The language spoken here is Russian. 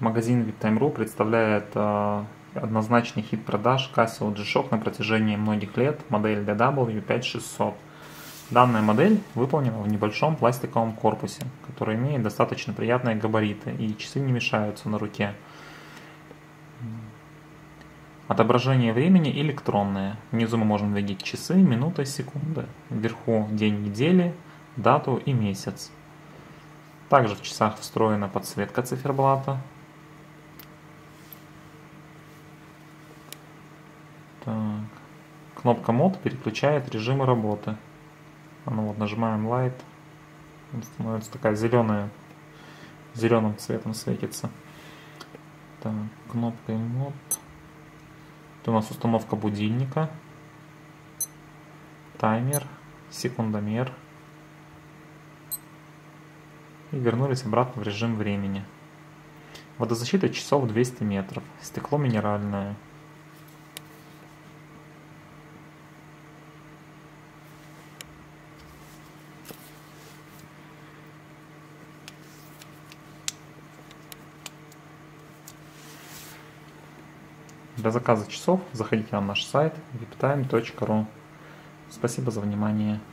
Магазин VIPTIME.ru представляет однозначный хит продаж Casio G-Shock на протяжении многих лет, модель DW5600. Данная модель выполнена в небольшом пластиковом корпусе, который имеет достаточно приятные габариты, и часы не мешаются на руке. Отображение времени электронное. Внизу мы можем видеть часы, минуты, секунды. Вверху день недели, дату и месяц. Также в часах встроена подсветка циферблата. Так. Кнопка мод переключает режимы работы. Нажимаем Light. Он становится такая зеленая, зеленым цветом светится. Так, кнопкой мод. Это у нас установка будильника, таймер, секундомер. И вернулись обратно в режим времени. Водозащита часов 200 метров. Стекло минеральное. Для заказа часов заходите на наш сайт viptime.ru. Спасибо за внимание.